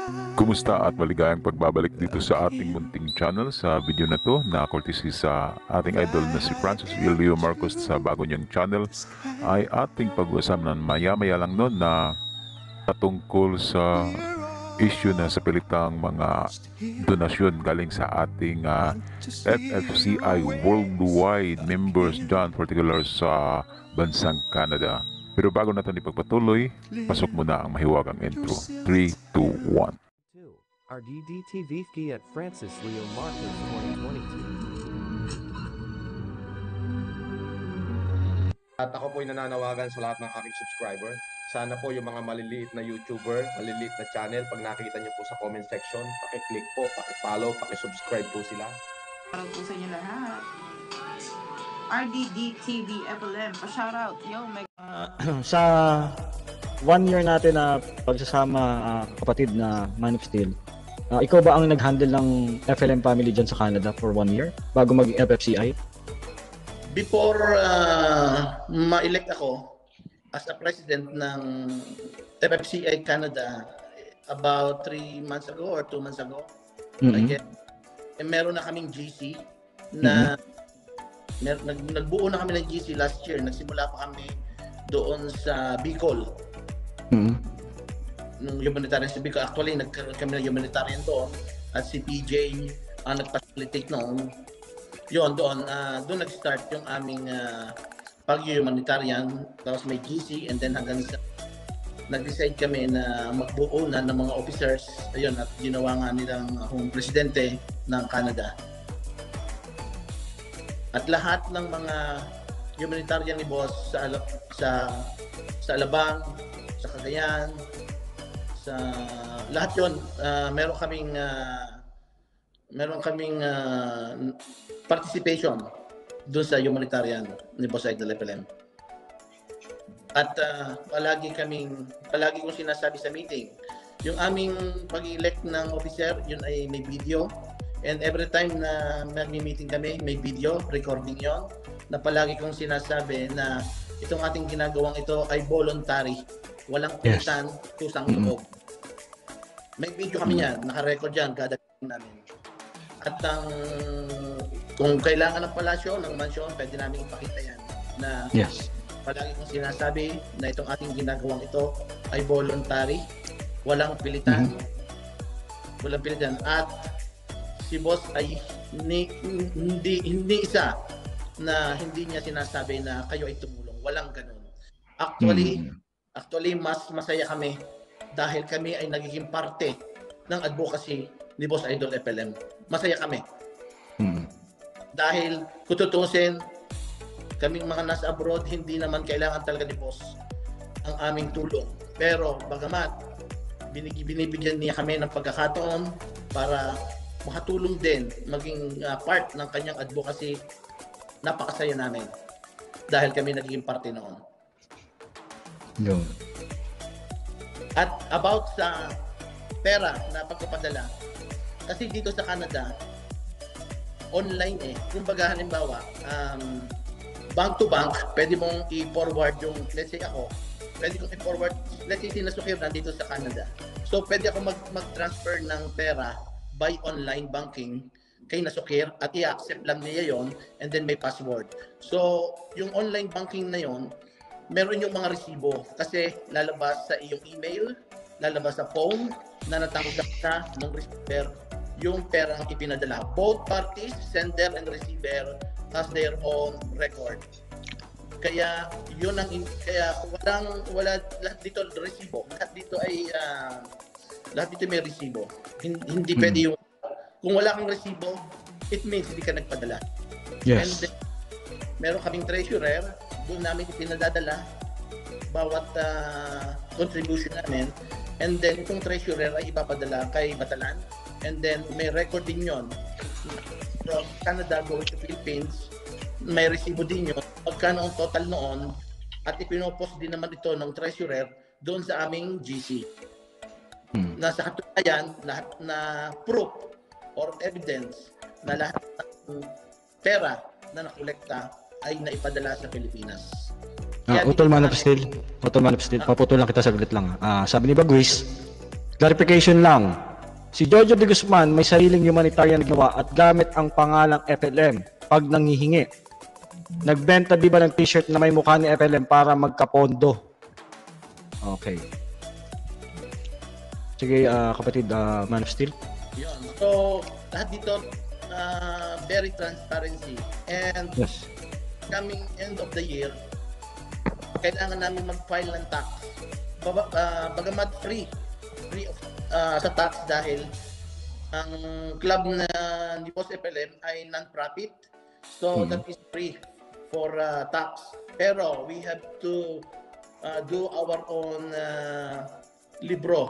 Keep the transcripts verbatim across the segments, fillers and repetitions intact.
Kumusta at maligayang pagbabalik dito sa ating munting channel. Sa video na to na courtesy sa ating idol na si Francis Leo Marcos sa bago niyang channel ay ating pag-uusapan maya maya lang noon na patungkol sa issue na sa pilitang mga donasyon galing sa ating uh, F F C I worldwide members dyan, particular sa bansang Canada. Pero bago natin ipagpatuloy, pasok muna ang mahiwagang intro. three, two, one. R D D T V F at Francis Leo Marcos twenty twenty-two. At ako po'y nananawagan sa lahat ng aking subscriber. Sana po yung mga maliliit na YouTuber, maliliit na channel, pag nakita nyo po sa comment section, pakiclick po, pakifollow, pakisubscribe po sila. Shoutout po sa inyo lahat. R D D T V F L M, pa-shoutout. Yo, meg- Uh, sa one year natin na pagsasama, uh, kapatid na Man of Steel, uh, ikaw ba ang nag-handle ng F L M family dyan sa Canada for one year bago maging F F C I? Before uh, ma-elect ako as a president ng F F C I Canada about three months ago or two months ago, Mm-hmm. I guess, eh, meron na kaming G C na Mm-hmm. mer- nag, nagbuo na kami ng G C last year. Nagsimula pa kami doon sa Bicol. Mm-hmm. Nung humanitarian sa Bicol. Actually, nagkaroon kami ng humanitarian doon at si P J ang nag-facilitate noon. Yun, doon, uh, doon nag-start yung aming uh, pag-humanitarian. Tapos may G C and then hanggang sa nag-decide kami na magbuo na ng mga officers. Ayun, at ginawa nga nilang akong presidente ng Canada. At lahat ng mga humanitarian ni Boss sa sa sa Alabang, sa Cagayan, sa lahat 'yon, uh, meron kaming uh, meron kaming uh, participation doon sa humanitarian ni Boss Idol F L M. At uh, palagi kaming palagi kong sinasabi sa meeting, yung aming pag-elect ng officer, yun ay may video. And every time na nag-meeting kami, may video, recording yon, na palagi kong sinasabi na itong ating ginagawang ito ay voluntary. Walang Yes. kulitan, kusang Mm-hmm. loob. May video kami yan, naka-record yan, kada namin. At ang kung kailangan ng palasyo, ng mansyon, pwede namin ipakita yan. Na Yes. palagi kong sinasabi na itong ating ginagawang ito ay voluntary. Walang pilitan. Walang pilitan. At si Boss ay ni, hindi hindi isa na hindi niya sinasabi na kayo ay tumulong. Walang ganun. Actually, Mm. actually mas masaya kami dahil kami ay nagiging parte ng advocacy ni Boss Idol F L M. Masaya kami. Mm. Dahil kung tutusin, kaming mga nasa abroad, hindi naman kailangan talaga ni Boss ang aming tulong. Pero bagamat binig- binibigyan niya kami ng pagkakataon para makatulong din, maging uh, part ng kanyang advocacy, napakasaya namin dahil kami naging parte noon. Yun. At about sa pera na pagpapadala, kasi dito sa Canada, online eh. Kung baga halimbawa, um, bank to bank, pwede mong i-forward yung, let's say ako, pwede kong i-forward, let's say sinasukir nandito sa Canada. So pwede ako mag- mag-transfer ng pera by online banking kay Nasukir at i-accept lang niya yon and then may password. So yung online banking na yon, meron yung mga resibo kasi lalabas sa iyong email, lalabas sa phone na natanggap ka ng receiver yung perang ipinadala. Both parties, sender and receiver, has their own record. Kaya yun ang kaya walang wala lahat dito resibo. Lahat dito ay uh, lahat dito may resibo. Hindi, hindi Hmm. pwede yung kung wala kang resibo, it means hindi ka nagpadala. And Yes. then, meron kaming treasurer, doon namin ipinadadala bawat uh, contribution namin. And then, itong treasurer ay ipapadala kay Batalan. And then, may record din yun. From Canada going to Philippines, may resibo din yun. Magkano ang total noon, at ipinopost din naman ito ng treasurer doon sa aming G C. Mm. Na sa katunayan, lahat na proof or evidence na lahat ng pera na nakolekta ay naipadala sa Pilipinas. Ah, Kaya Utol dito Man sa of amin- Steel. Utol Man of Steel. Paputulan kita saglit lang. Ah, sabi ni Bagwis, Clarification lang. Si Jojo de Guzman may sariling humanitarian na ginawa at gamit ang pangalang F L M pag nanghihingi. Nagbenta di ba ng t-shirt na may mukha ni F L M para magkapondo? Okay. Sige, ah, kapatid, ah, Man of Steel. Yun. So, lahat dito, uh, very transparency. And Yes. coming end of the year, kailangan namin mag-file ng tax. Baba, uh, bagamat free, free of, uh, sa tax dahil ang club na ni Boss F L M ay non-profit. So, Mhm. that is free for uh, tax. Pero, we have to uh, do our own uh, libro.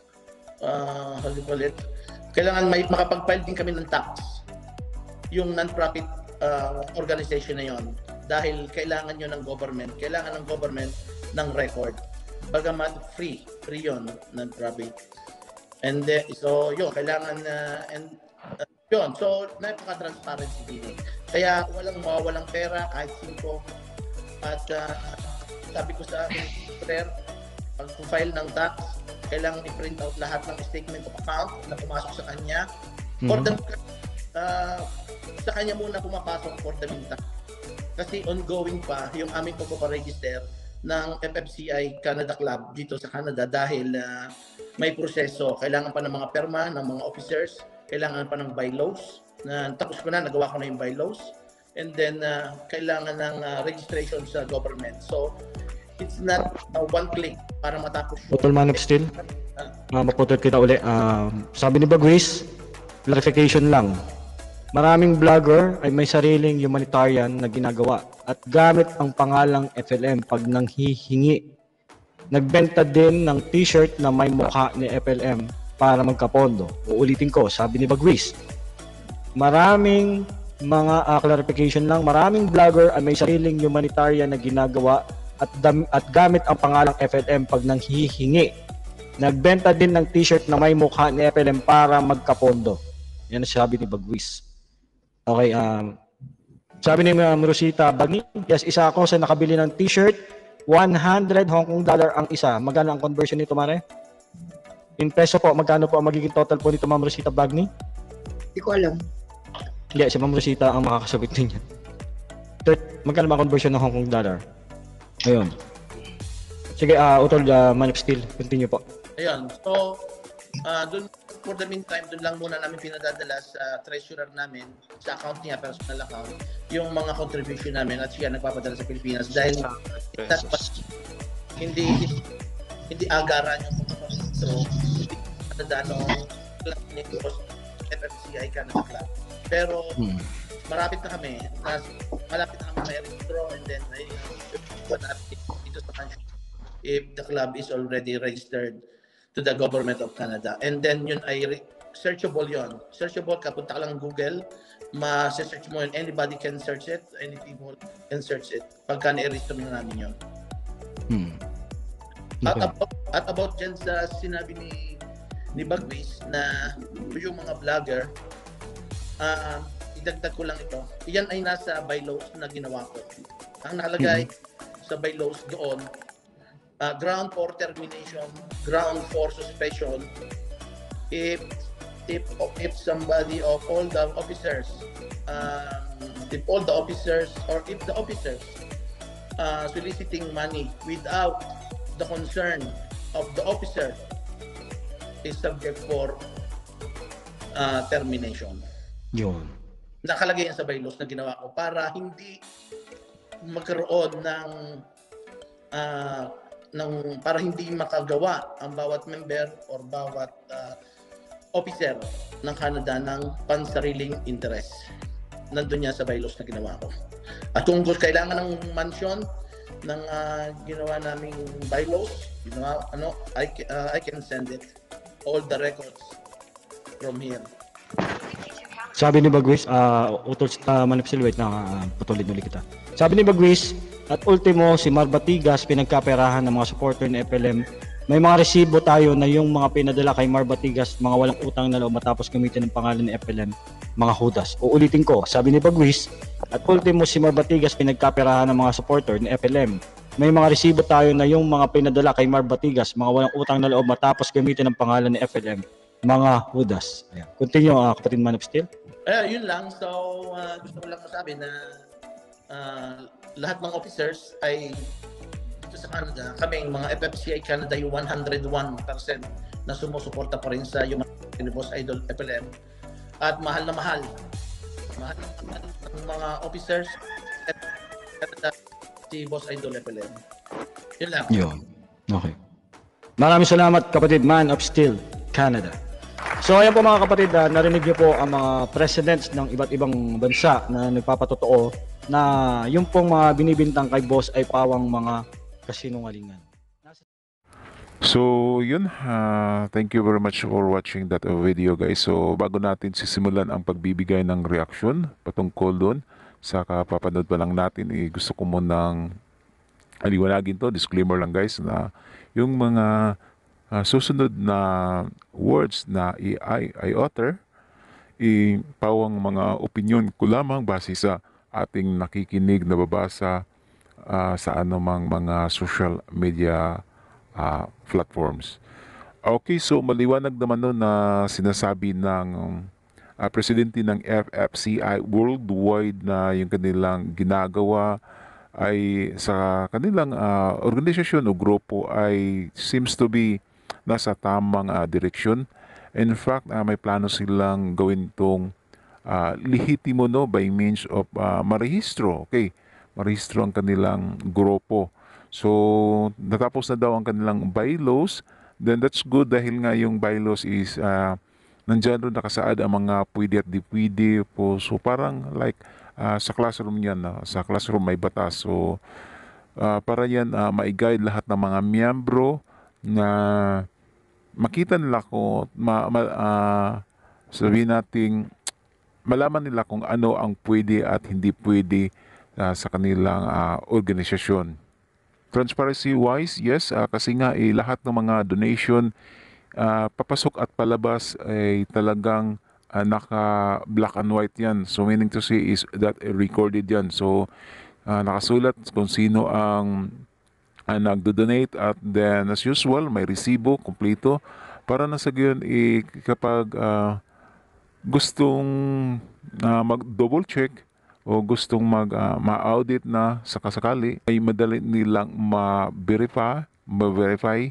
Uh, how do you call it? Kailangan may makapag-file din kami ng tax yung non-profit uh, organization na yon dahil kailangan yun ng government, kailangan ng government ng record. Bagamat free, free yun, non-profit. And uh, so yun, kailangan uh, and uh, yun, so napaka-transparency din. Kaya walang mawawalang pera kahit simpo. At uh, sabi ko sa akin, prayer, pag-file ng tax, kailangan i-print out lahat ng statement of account na pumasok sa kanya. Mhm. For the, uh, sa kanya muna pumapasok for the meantime. Kasi ongoing pa yung aming pagpaparegister ng F F C I Canada Club dito sa Canada dahil uh, may proseso. Kailangan pa ng mga perma, ng mga officers, kailangan pa ng bylaws. Na, tapos ko na, nagawa ko na yung bylaws. And then, uh, kailangan ng uh, registration sa government. So, it's not uh, one click para matapos yung... Putol, Man of Steel. Uh, maputol kita uli. Uh, sabi ni Bagwis, clarification lang. Maraming vlogger ay may sariling humanitarian na ginagawa at gamit ang pangalang F L M pag nanghihingi. Nagbenta din ng t-shirt na may mukha ni F L M para magkapondo. Uulitin ko, sabi ni Bagwis. Maraming mga uh, clarification lang, maraming vlogger ay may sariling humanitarian na ginagawa at, dam- at gamit ang pangalang F L M pag nanghihingi. Nagbenta din ng t-shirt na may mukha ni F L M para magkapondo. Yan ang sabi ni Bagwis. Okay, um, sabi ni Ma'am Rosita Bagni, yes, isa ako sa nakabili ng t-shirt, one hundred Hong Kong dollar ang isa. Magkano ang conversion nito, Mare? In peso po, magkano po ang magiging total po nito, Ma'am Rosita Bagni? Hindi ko alam. Hindi, si Ma'am Rosita ang makakasagot din yan. Third, magkano ba ang conversion ng Hong Kong dollar? Ayun. Sige, uh, Utol, uh, Man of Steel, continue po. Ayun. So, uh, dun, for the meantime, dun lang muna namin pinadadala sa treasurer namin, sa account niya, personal account, yung mga contribution namin at siya nagpapadala sa Pilipinas dahil Pesos. hindi hindi agaran yung mga registro, hindi nadadaan ng club ni F F C I Canada Club. Pero, Hmm. marapit na kami. Nas, malapit na kami may registro and then ay dito sa country if the club is already registered to the government of Canada. And then yun ay re- searchable yun. Searchable ka, punta ka lang Google, ma-search mo yun. Anybody can search it, any people can search it. Pagka na-register mo namin yun. Hmm. At Okay. about, at about dyan sa sinabi ni ni Bagwis na yung mga vlogger, ah idagdag ko lang ito. Iyan ay nasa bylaws na ginawa ko. Ang nakalagay sa bylaws doon, uh, ground for termination, ground for suspension, if if if somebody of all the officers, um, if all the officers or if the officers uh, soliciting money without the concern of the officer is subject for uh, termination. Yun. Nakalagay yan sa bylaws na ginawa ko para hindi magkaroon ng uh, ng para hindi makagawa ang bawat member or bawat uh, officer ng Canada ng pansariling interest. Nandun yan sa bylaws na ginawa ko. At kung gusto kailangan ng mansion ng uh, ginawa naming bylaws, ginawa, ano, I, uh, I can send it. All the records from here. Sabi ni Bagwis, uh, Utol, uh, Man of Steel, wait na, uh, putulin ulit kita. Sabi ni Bagwis, at ultimo, si Mar Batigas, pinagkaperahan ng mga supporter ni F L M. May mga resibo tayo na yung mga pinadala kay Mar Batigas, mga walang utang na loob matapos gamitin ng pangalan ni F L M, mga hudas. Uulitin ko, sabi ni Bagwis, at ultimo, si Mar Batigas, pinagkaperahan ng mga supporter ni F L M. may mga resibo tayo na yung mga pinadala kay Mar Batigas, mga walang utang na loob matapos gamitin ang pangalan ni F L M, mga hudas. Ayan. Continue, uh, kapatid Man of Steel. Eh, yun lang. So, uh, gusto ko lang masabi na uh, lahat ng officers ay dito sa Canada, kaming mga F F C I Canada yung one hundred one percent na sumusuporta pa rin sa yung ni Boss Idol F L M. At mahal na mahal. Mahal na mahal ng mga officers Canada si Boss Idol F L M. Yun lang. Yun. Okay. Maraming salamat, kapatid Man of Steel, Canada. So ayan po mga kapatid, uh, narinig niyo po ang mga presidents ng iba't ibang bansa na nagpapatotoo na yung pong mga binibintang kay boss ay pawang mga kasinungalingan. So yun, uh, thank you very much for watching that uh, video guys. So bago natin sisimulan ang pagbibigay ng reaksyon patungkol doon sa kapapanood pa lang natin, eh, gusto ko munang aliwanagin to, disclaimer lang guys, na yung mga uh, susunod na words na i, I, I utter, i pawang mga opinion ko lamang base sa ating nakikinig, nababasa uh, sa anumang mga social media uh, platforms. Okay, so maliwanag naman nun na sinasabi ng uh, presidente ng F F C I worldwide na yung kanilang ginagawa ay sa kanilang uh, organisasyon o grupo ay seems to be nasa tamang uh, direksyon. In fact, uh, may plano silang gawin itong uh, lehitimo, no, by means of uh, marehistro. Okay, marehistro ang kanilang grupo. So, natapos na daw ang kanilang bylaws. Then that's good dahil nga yung bylaws is uh, nandyan rin nakasaad ang mga pwede at di pwede po. So, parang like uh, sa classroom yan, uh, sa classroom may batas. So, uh, para yan uh, ma-guide lahat ng mga miyembro na makita nila kung ma, ma, uh, sabihin nating malaman nila kung ano ang pwede at hindi pwede uh, sa kanilang uh, organisasyon. Transparency wise, yes, uh, kasi nga eh, lahat ng mga donation uh, papasok at palabas ay talagang uh, naka black and white yan. So meaning to say is that uh, recorded yan. So uh, nakasulat kung sino ang Uh, nagdo-donate at then as usual may resibo kompleto para na sa gayon eh, kapag uh, gustong uh, mag-double check o gustong mag uh, ma-audit na sa kasakali ay madali nilang ma-verify ma-verify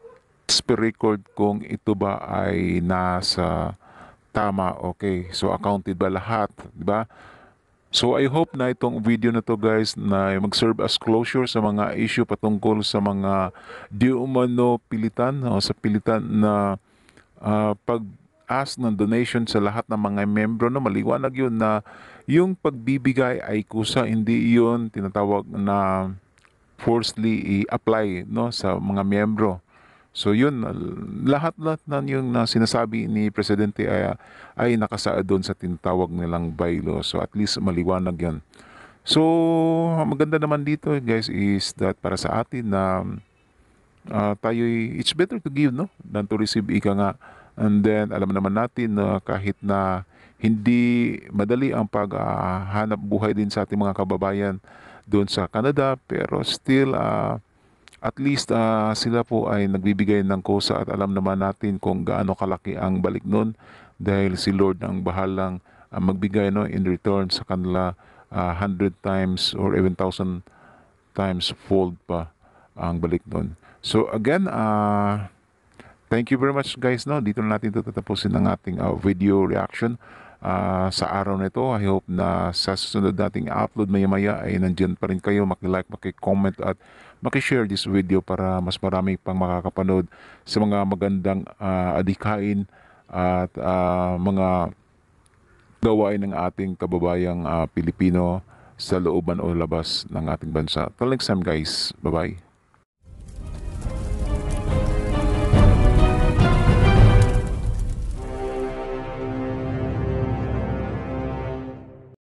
record kung ito ba ay nasa tama. Okay, so accounted ba lahat, di ba? So I hope na itong video na to guys na mag-serve as closure sa mga issue patungkol sa mga di umano pilitan o sa pilitan na uh, pag-ask ng donation sa lahat ng mga membro, no, maliwanag yun na yung pagbibigay ay kusa, hindi yun tinatawag na forcefully i-apply, no, sa mga membro. So yun, lahat-lahat na yung na sinasabi ni Presidente ay, ay nakasaad doon sa tinatawag nilang bylaw. So at least maliwanag yan. So maganda naman dito guys is that para sa atin na uh, tayo, it's better to give, no, than to receive, ika nga. And then alam naman natin na uh, kahit na hindi madali ang paghanap uh, buhay din sa ating mga kababayan doon sa Canada, pero still uh, at least uh, sila po ay nagbibigay ng kusa at alam naman natin kung gaano kalaki ang balik nun dahil si Lord ang bahalang uh, magbigay, no, in return sa kanila uh, hundred times or even thousand times fold pa ang balik nun. So again, uh, thank you very much guys, no. Dito na natin tatapusin ang ating uh, video reaction uh, sa araw na ito. I hope na sa susunod nating upload maya maya ay nandyan pa rin kayo, maki-like, maki-comment at maki-share this video para mas marami pang makakapanood sa mga magandang uh, adhikain at uh, mga gawain ng ating kababayang uh, Pilipino sa looban o labas ng ating bansa. Till next time guys, bye bye.